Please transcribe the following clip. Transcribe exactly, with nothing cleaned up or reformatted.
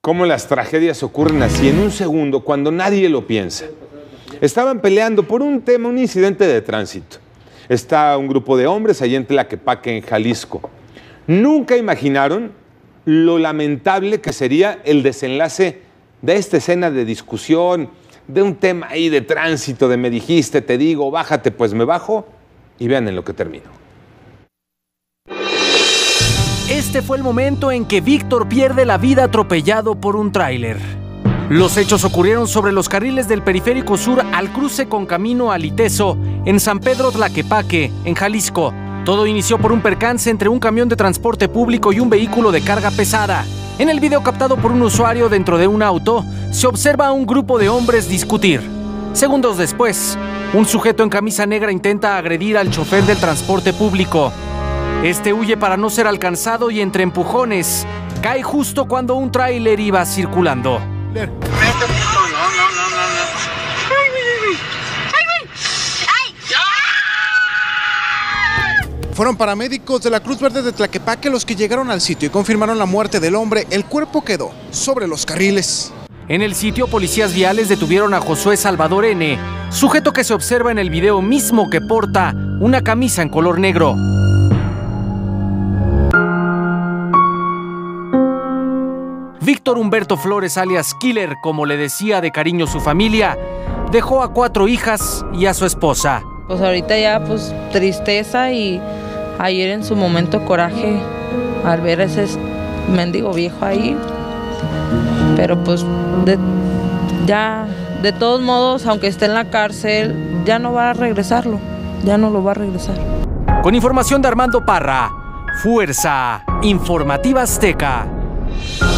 Cómo las tragedias ocurren así en un segundo cuando nadie lo piensa. Estaban peleando por un tema, un incidente de tránsito. Está un grupo de hombres allá en Tlaquepaque, en Jalisco. Nunca imaginaron lo lamentable que sería el desenlace de esta escena de discusión, de un tema ahí de tránsito, de me dijiste, te digo, bájate, pues me bajo, y vean en lo que termino. Este fue el momento en que Víctor pierde la vida atropellado por un tráiler. Los hechos ocurrieron sobre los carriles del Periférico Sur al cruce con camino a Litezo, en San Pedro Tlaquepaque, en Jalisco. Todo inició por un percance entre un camión de transporte público y un vehículo de carga pesada. En el video captado por un usuario dentro de un auto, se observa a un grupo de hombres discutir. Segundos después, un sujeto en camisa negra intenta agredir al chofer del transporte público. Este huye para no ser alcanzado y entre empujones, cae justo cuando un tráiler iba circulando. No, no, no, no, no. Ay, güey, güey. Ay, güey. Ay. ¡Ya! Fueron paramédicos de la Cruz Verde de Tlaquepaque los que llegaron al sitio y confirmaron la muerte del hombre. El cuerpo quedó sobre los carriles. En el sitio, policías viales detuvieron a Josué Salvador N., sujeto que se observa en el video mismo que porta una camisa en color negro. Víctor Humberto Flores, alias Killer, como le decía de cariño su familia, dejó a cuatro hijas y a su esposa. Pues ahorita ya, pues, tristeza y ayer en su momento coraje al ver a ese mendigo viejo ahí. Pero pues, de, ya, de todos modos, aunque esté en la cárcel, ya no va a regresarlo, ya no lo va a regresar. Con información de Armando Parra, Fuerza Informativa Azteca.